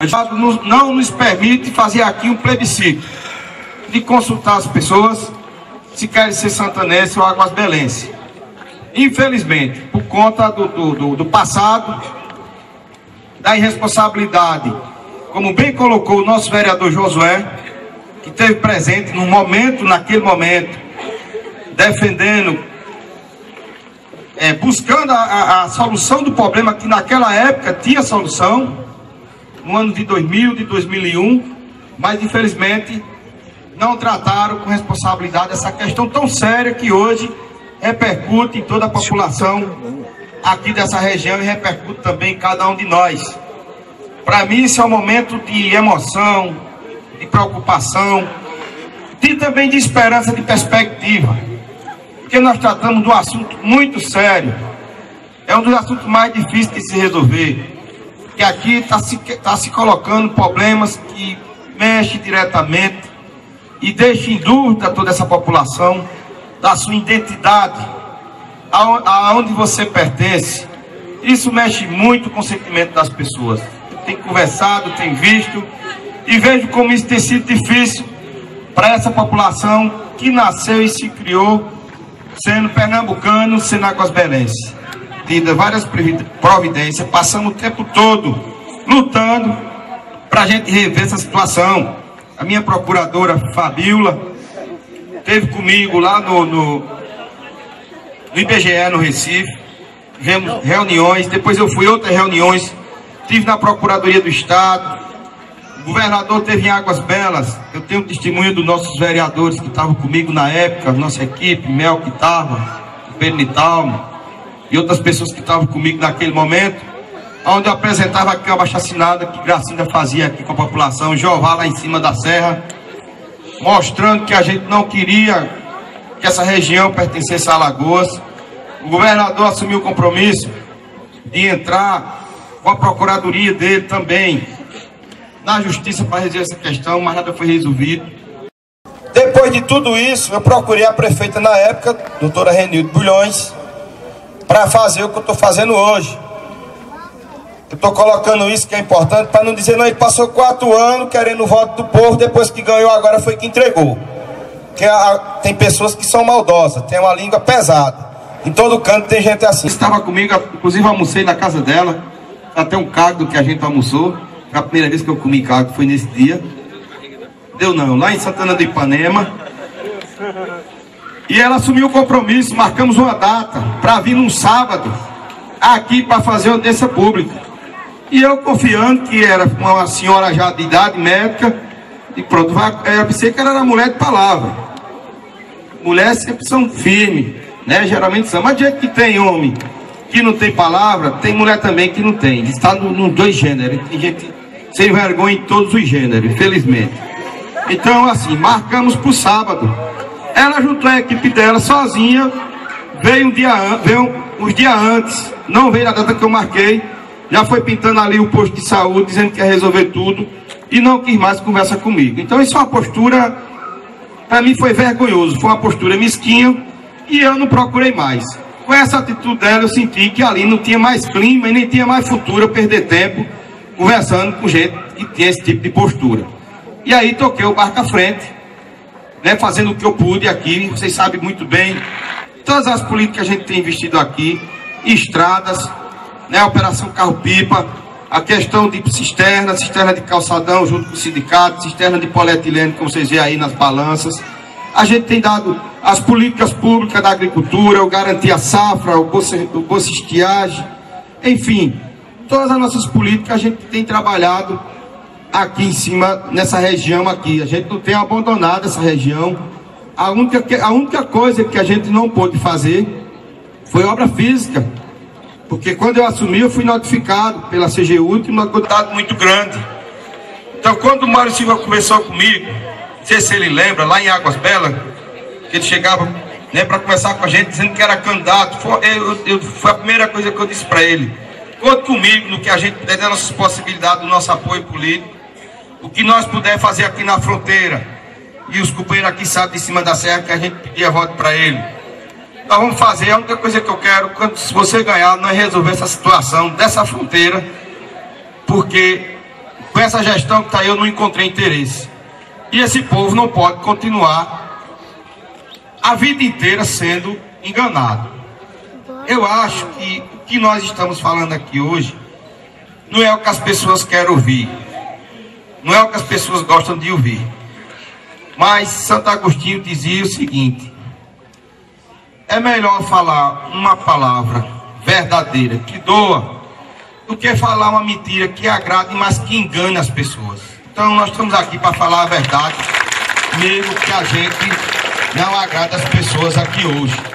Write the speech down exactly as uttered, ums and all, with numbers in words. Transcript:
não nos permite fazer aqui um plebiscito de consultar as pessoas se querem ser santanense ou aguasbelense. Infelizmente, por conta do, do, do passado, da irresponsabilidade, como bem colocou o nosso vereador Josué, que esteve presente no momento, naquele momento, defendendo, é, buscando a, a, a solução do problema que naquela época tinha solução, no ano de dois mil, de dois mil e um, mas infelizmente não trataram com responsabilidade essa questão tão séria que hoje repercute em toda a população aqui dessa região e repercute também em cada um de nós. Para mim isso é um momento de emoção, de preocupação, e também de esperança, de perspectiva, porque nós tratamos de um assunto muito sério, é um dos assuntos mais difíceis de se resolver, que aqui está se, tá se colocando problemas que mexem diretamente e deixam em dúvida toda essa população da sua identidade, aonde você pertence. Isso mexe muito com o sentimento das pessoas. Tem conversado, tem visto e vejo como isso tem sido difícil para essa população que nasceu e se criou sendo pernambucano, sendo aguasbelense. Tido várias providências, passamos o tempo todo lutando para a gente rever essa situação. A minha procuradora Fabiola esteve comigo lá no, no, no I B G E no Recife, reuniões, depois eu fui a outras reuniões, estive na Procuradoria do Estado, o governador teve em Águas Belas, eu tenho testemunho dos nossos vereadores que estavam comigo na época, nossa equipe, Mel que estava, Pedro Nitalmo, e outras pessoas que estavam comigo naquele momento, onde eu apresentava aqui uma abaixo-assinada que Gracinda fazia aqui com a população, Jeová lá em cima da serra, mostrando que a gente não queria que essa região pertencesse a Alagoas. O governador assumiu o compromisso de entrar com a procuradoria dele também na justiça para resolver essa questão, mas nada foi resolvido. Depois de tudo isso, eu procurei a prefeita na época, doutora Renilde Bulhões, para fazer o que eu estou fazendo hoje. Eu estou colocando isso que é importante para não dizer, não, ele passou quatro anos querendo o voto do povo, depois que ganhou agora foi que entregou. Porque a, tem pessoas que são maldosas, tem uma língua pesada. Em todo canto tem gente assim. Estava comigo, inclusive almocei na casa dela, até um cargo que a gente almoçou. A primeira vez que eu comi cargo foi nesse dia. Deu não, lá em Santana do Ipanema. E ela assumiu o compromisso, marcamos uma data para vir num sábado aqui para fazer audiência pública. E eu confiando que era uma senhora já de idade médica, e pronto, eu pensei que ela era mulher de palavra. Mulheres sempre são firmes, né? Geralmente são. Mas do jeito que tem homem que não tem palavra, tem mulher também que não tem. Está nos no dois gêneros. Tem gente sem vergonha em todos os gêneros, infelizmente. Então, assim, marcamos para o sábado. Ela juntou a equipe dela sozinha, veio um dia veio uns dias antes, não veio na data que eu marquei, já foi pintando ali o posto de saúde, dizendo que ia resolver tudo, e não quis mais conversa comigo. Então isso é uma postura, para mim foi vergonhoso, foi uma postura mesquinha, e eu não procurei mais. Com essa atitude dela, eu senti que ali não tinha mais clima e nem tinha mais futuro eu perder tempo conversando com gente que tinha esse tipo de postura. E aí toquei o barco à frente, né, fazendo o que eu pude aqui. Vocês sabem muito bem todas as políticas que a gente tem investido aqui, estradas, né, a Operação Carro-Pipa, a questão de cisterna, cisterna de calçadão junto com o sindicato, cisterna de polietileno, como vocês veem aí nas balanças. A gente tem dado as políticas públicas da agricultura, o Garantir a Safra, o Bolsa, o Bolsa Estiagem, enfim, todas as nossas políticas a gente tem trabalhado aqui em cima, nessa região aqui. A gente não tem abandonado essa região. A única, a única coisa que a gente não pôde fazer foi obra física. Porque quando eu assumi, eu fui notificado pela C G U de uma quantidade muito grande. Então, quando o Mário Silva conversou comigo, não sei se ele lembra, lá em Águas Belas, que ele chegava, né, para conversar com a gente, dizendo que era candidato, foi, eu, eu, foi a primeira coisa que eu disse para ele: conte comigo no que a gente der, das nossas possibilidades, do nosso apoio político. O que nós puder fazer aqui na fronteira, e os companheiros aqui sabem de cima da serra que a gente pedia voto para ele, nós vamos fazer. A única coisa que eu quero, quando, se você ganhar, nós resolver essa situação dessa fronteira, porque Com essa gestão que está aí, eu não encontrei interesse. E esse povo não pode continuar a vida inteira sendo enganado. Eu acho que o que nós estamos falando aqui hoje não é o que as pessoas querem ouvir, não é o que as pessoas gostam de ouvir. Mas Santo Agostinho dizia o seguinte: é melhor falar uma palavra verdadeira que doa do que falar uma mentira que agrade, mas que engane as pessoas. Então nós estamos aqui para falar a verdade, mesmo que a gente não agrade as pessoas aqui hoje.